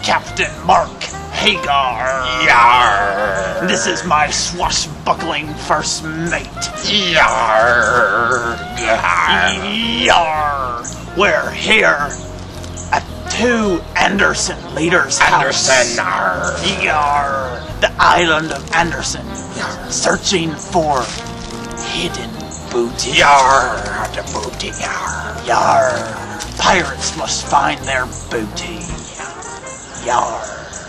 Captain Mark Hagar. Yarr. This is my swashbuckling first mate. Yarr. Yar. We're here at 2 Anderson Leader's house. Anderson. Yar. The island of Anderson. Searching for hidden booty. Yarr. The booty. Yarr. Yar. Pirates must find their booty. Yar.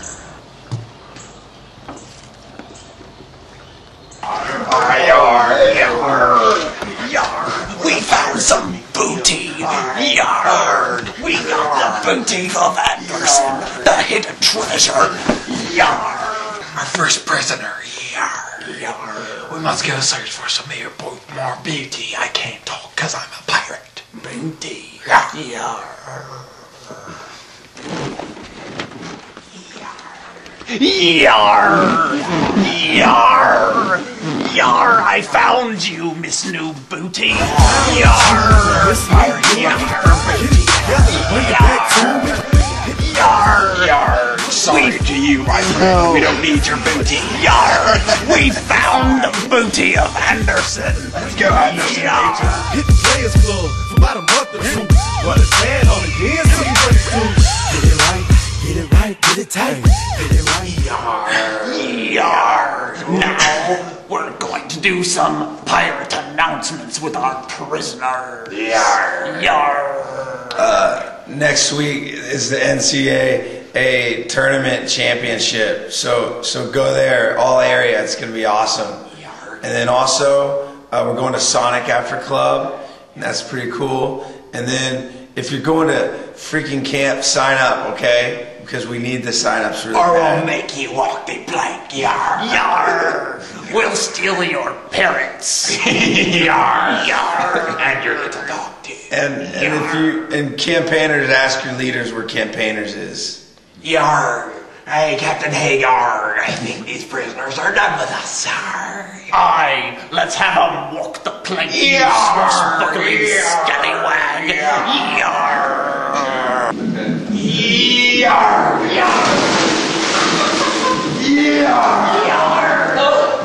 Yar. We found some booty. Yar. We got the booty of Anderson. The hidden treasure. Yar. Our first prisoner. Yarr. Yar. We must go search for some more beauty. I can't talk because I'm a pirate. Booty. Yarr. Yar. Yar! Yar! Yar! I found you, Miss New Booty! Yar! Yar! Yar! Sorry to you, my friend. We don't need your booty. Yar! We found the booty of Anderson! Let's go, Anderson. Hit the Players Club for about a month or two. But it's bad on the dance, see what it's do. Get it right, get it right, get it tight. Get it right. Yar! Now, we're going to do some pirate announcements with our prisoner. Yarr. Yar! Next week is the NCAA tournament championship, so go there, all area. It's gonna be awesome. And then also we're going to Sonic After Club, and that's pretty cool. And then if you're going to freaking camp, sign up, okay? Because we need the sign-ups really Or we'll bad. make you walk the plank. Yar! Yar! We'll steal your parents. Yar! Yar! And your little dog, too. And if you campaigners, ask your leaders where campaigners is. Yarr. Hey, Captain Hagar. I think these prisoners are done with us, sir. Aye, let's have 'em walk the plank, you Yar! swashbuckling Yar! scallywag. Yar! Yar! Yarr. Yar! Yar!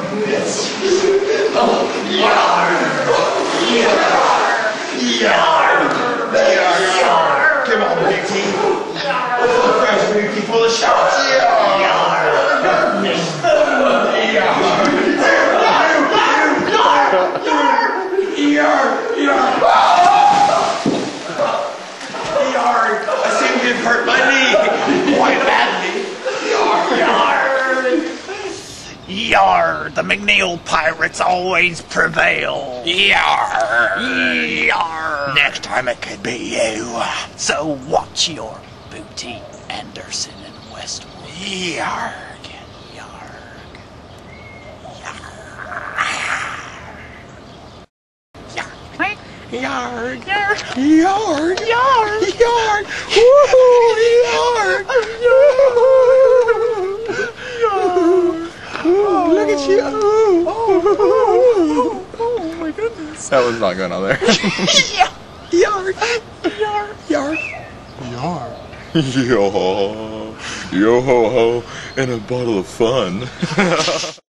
Come on, beauty. Fresh beauty full of shots. I seem to have hurt my knee quite badly. Yar! The McNeil pirates always prevail. Yarr. Yar! Next time it could be you. So watch your booty, Anderson and Westwood. Yarr. Yarg. Yarr. Yarr. Yarr. Yarr. Woohoo. Yarr. Look at you. Oh my goodness. That was not going on there. Yarr. Yarr. Yarr. Yar. Yo ho ho and a bottle of fun.